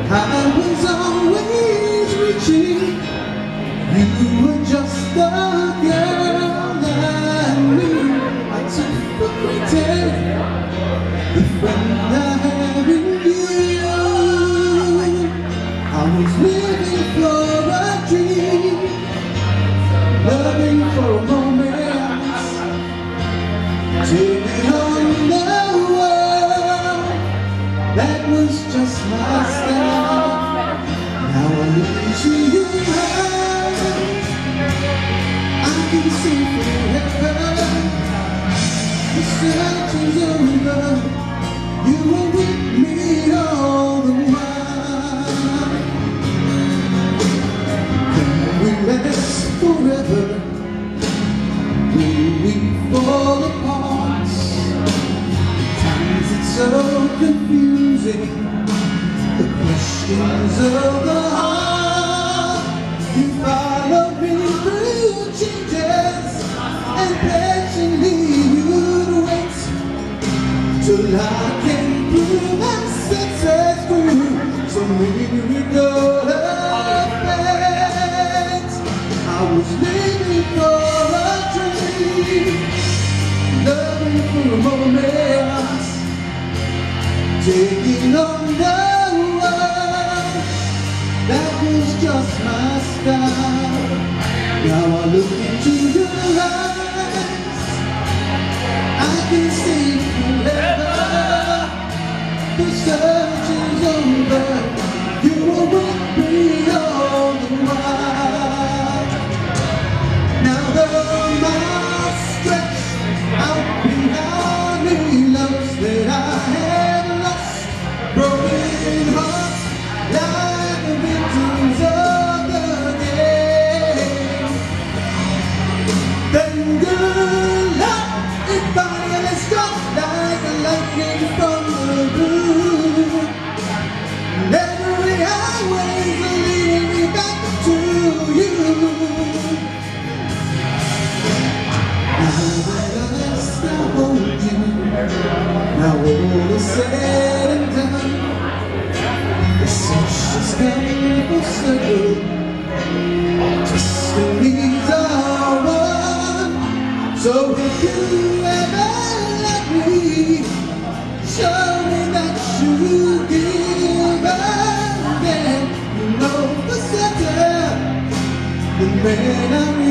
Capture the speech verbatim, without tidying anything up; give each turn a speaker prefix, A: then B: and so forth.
A: I was always reaching. You were just the girl I knew. I took for granted the friend I have in you. I was living for a dream, loving for a moment, taking on the world. That was just my style. Now I look into your eyes, I can see forever. The search is over, you were with me all the while. Can we last forever? Will we fall apart? Times it's so confusing, the questions of the heart. You follow me through changes, and patiently you'd wait till I can prove my success through some miracle of fate. I was living for a dream, loving for a moment, taking on the world. That was just my style. Now I look into your eyes, I can see forever. The search is over, you were with me all the while. Now the miles stretch out behind me, loves that I have lost, broken hearts like the victims of the game. Then good luck, it finally struck like a lightning from the blue. And every highway's leading me back to you. Now that I still hold you, now all is said and done, the sun's come full circle, destinies are one. So if you ever let me, show me that you give up, then you know for certain the man I